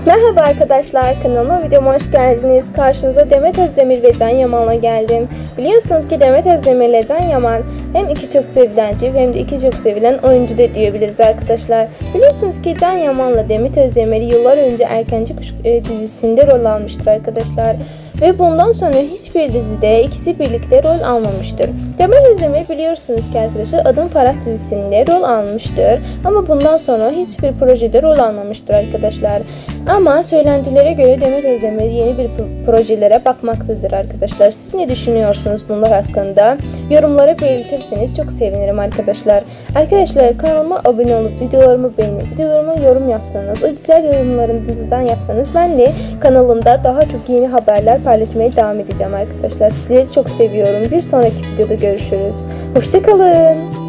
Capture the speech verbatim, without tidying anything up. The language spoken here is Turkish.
Merhaba arkadaşlar, kanalıma videoma hoş geldiniz. Karşınıza Demet Özdemir ve Can Yaman'la geldim. Biliyorsunuz ki Demet Özdemir ile Can Yaman hem iki çok sevilen çift hem de iki çok sevilen oyuncu da diyebiliriz arkadaşlar. Biliyorsunuz ki Can Yaman'la Demet Özdemir yıllar önce Erkenci Kuş e, dizisinde rol almıştır arkadaşlar. Ve bundan sonra hiçbir dizide ikisi birlikte rol almamıştır. Demet Özdemir biliyorsunuz ki arkadaşlar Adım Farah dizisinde rol almıştır. Ama bundan sonra hiçbir projede rol almamıştır arkadaşlar. Ama söylentilere göre Demet Özdemir yeni bir projelere bakmaktadır arkadaşlar. Siz ne düşünüyorsunuz bunlar hakkında? Yorumlara belirtirseniz çok sevinirim arkadaşlar. Arkadaşlar kanalıma abone olup videolarımı beğenip videolarıma yorum yapsanız, o güzel yorumlarınızdan yapsanız ben de kanalımda daha çok yeni haberler paylaşmaya devam edeceğim arkadaşlar. Sizleri çok seviyorum. Bir sonraki videoda görüşürüz. Hoşça kalın.